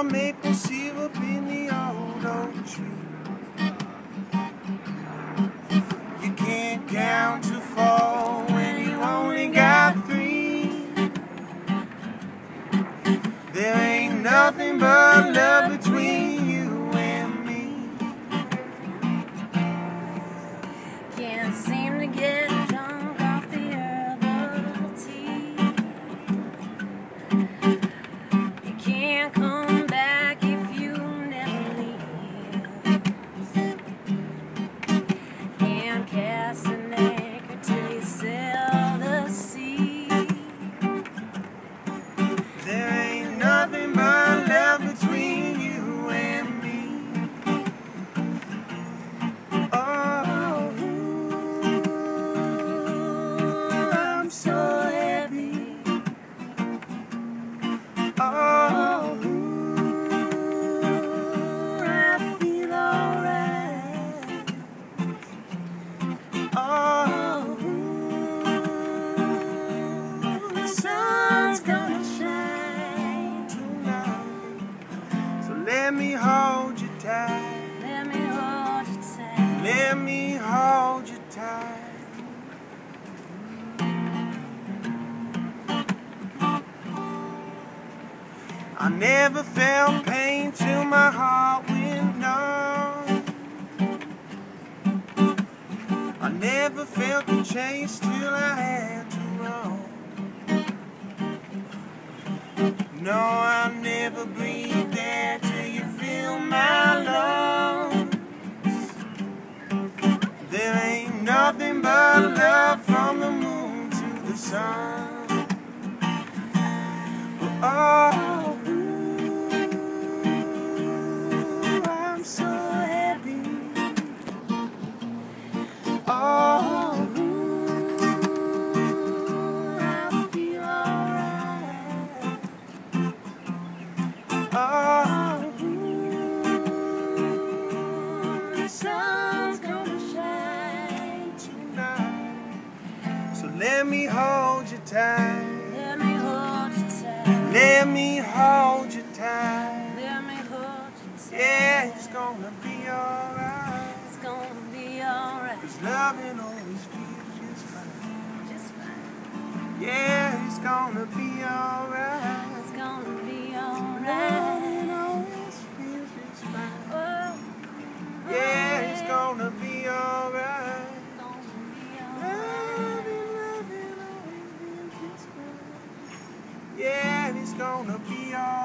smell maple syrup in the old oak tree. You can't count to 4 when you only got 3. There ain't nothing but love between you and me. Can't seem to get drunk off the herbal tea. You can't come back if you never leave. Can't cast an anchor till you sail the sea. There ain't nothing but love between you and me. Oh, I'm so happy. Oh, I feel alright. Oh, the sun's gonna shine tonight. So let me hold you tight. Let me hold you tight. Let me hold you tight. I never felt pain till my heart went numb. I never felt the chase till I had to run. No, I never breathed there till you fill my lungs. There ain't nothing but love from the moon to the sun. Oh, I'm so happy. Oh, I feel alright. Oh, the sun's gonna shine tonight. So let me hold you tight. Let me hold you tight. Let me hold you tight. Let me hold you tight. Yeah, it's gonna be alright. It's gonna be alright. 'Cause loving always feels just fine. Just fine. Yeah, it's gonna be alright. It's gonna be alright. Loving always feels just fine. Oh, Yeah, it's gonna be alright. gonna be alright. Loving always feels just fine. Yeah, it's gonna be alright.